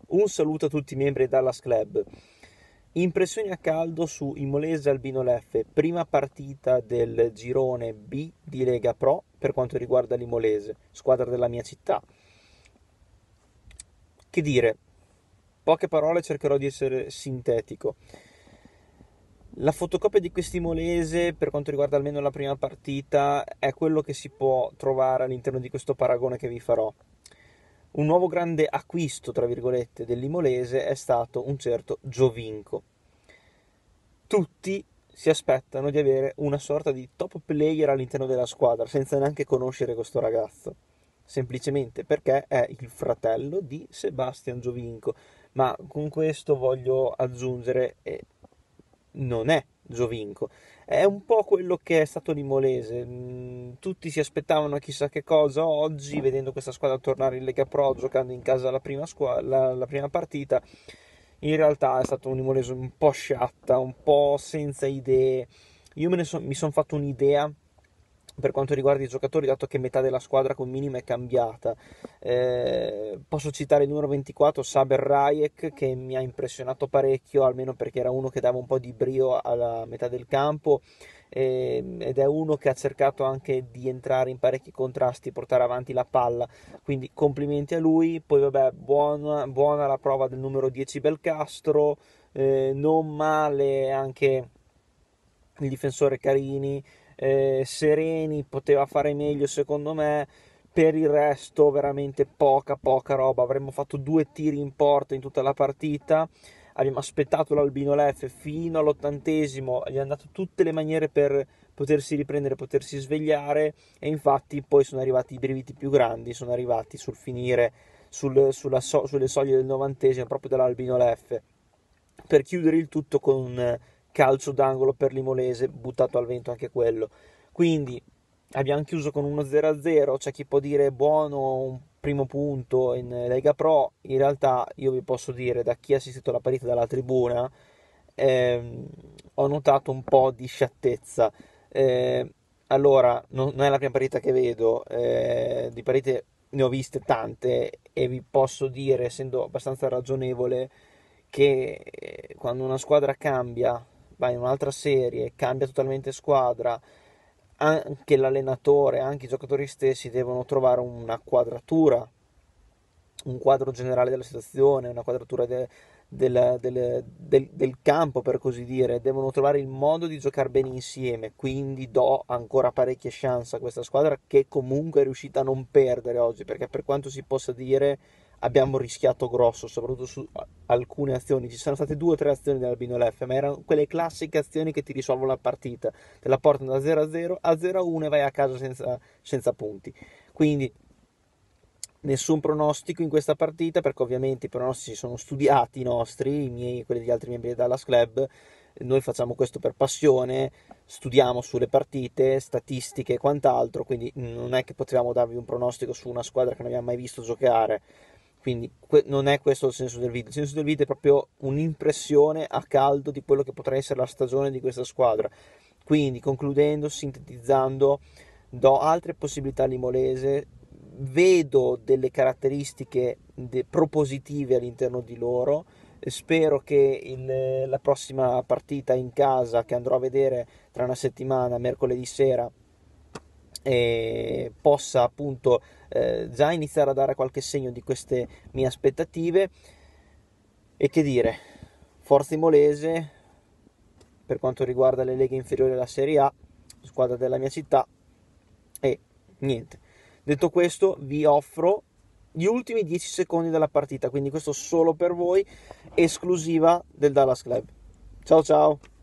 Un saluto a tutti i membri del Dallas Club. Impressioni a caldo su Imolese Albino Leffe, prima partita del girone B di Lega Pro per quanto riguarda l'Imolese, squadra della mia città. Che dire, poche parole, cercherò di essere sintetico. La fotocopia di quest'Imolese, per quanto riguarda almeno la prima partita, è quello che si può trovare all'interno di questo paragone che vi farò. Un nuovo grande acquisto, tra virgolette, dell'Imolese è stato un certo Giovinco. Tutti si aspettano di avere una sorta di top player all'interno della squadra, senza neanche conoscere questo ragazzo, semplicemente perché è il fratello di Sebastian Giovinco. Ma con questo voglio aggiungere, non è Giovinco, è un po' quello che è stato l'Imolese. Tutti si aspettavano chissà che cosa oggi, vedendo questa squadra tornare in Lega Pro, giocando in casa la prima partita. In realtà è stato un Imolese un po' sciatta, un po' senza idee. Mi sono fatto un'idea per quanto riguarda i giocatori, dato che metà della squadra con minima è cambiata. Posso citare il numero 24, Saber Rajek, che mi ha impressionato parecchio, almeno perché era uno che dava un po' di brio alla metà del campo, ed è uno che ha cercato anche di entrare in parecchi contrasti, portare avanti la palla, quindi complimenti a lui. Poi vabbè, buona la prova del numero 10 Belcastro, non male anche il difensore Carini, Sereni poteva fare meglio secondo me. Per il resto veramente poca roba. Avremmo fatto 2 tiri in porta in tutta la partita, abbiamo aspettato l'Albino Leffe fino all'80°, gli hanno dato tutte le maniere per potersi riprendere, potersi svegliare, e infatti poi sono arrivati i brividi più grandi, sono arrivati sul finire, sulle soglie del 90°, proprio dall'Albino Leffe, per chiudere il tutto con un calcio d'angolo per l'Imolese, buttato al vento anche quello. Quindi abbiamo chiuso con uno 0-0, c'è chi può dire buono un primo punto in Lega Pro. In realtà io vi posso dire, da chi ha assistito alla partita dalla tribuna, ehm, ho notato un po' di sciattezza. Allora, non è la prima partita che vedo, di partite ne ho viste tante e vi posso dire, essendo abbastanza ragionevole, che quando una squadra cambia, va in un'altra serie, cambia totalmente squadra, anche l'allenatore, anche i giocatori stessi devono trovare una quadratura, un quadro generale della situazione, una quadratura del campo, per così dire. Devono trovare il modo di giocare bene insieme, quindi do ancora parecchie chance a questa squadra, che comunque è riuscita a non perdere oggi, perché per quanto si possa dire abbiamo rischiato grosso, soprattutto su alcune azioni. Ci sono state 2 o 3 azioni dell'Albino Leffe, ma erano quelle classiche azioni che ti risolvono la partita, te la portano da 0-0 a 0-1 e vai a casa senza punti. Quindi nessun pronostico in questa partita, perché ovviamente i pronostici sono studiati, i nostri, i miei e quelli degli altri membri del Dallas Club. Noi facciamo questo per passione, studiamo sulle partite, statistiche e quant'altro, quindi non è che potevamo darvi un pronostico su una squadra che non abbiamo mai visto giocare. Quindi non è questo il senso del video. Il senso del video è proprio un'impressione a caldo di quello che potrà essere la stagione di questa squadra. Quindi, concludendo, sintetizzando, do altre possibilità all'Imolese, vedo delle caratteristiche propositive all'interno di loro. Spero che la prossima partita in casa, che andrò a vedere tra una settimana, mercoledì sera, possa appunto già iniziare a dare qualche segno di queste mie aspettative. E che dire, Forza Imolese per quanto riguarda le leghe inferiori alla Serie A, squadra della mia città. E niente, detto questo vi offro gli ultimi 10 secondi della partita, quindi questo solo per voi, esclusiva del Dallas Club. Ciao ciao!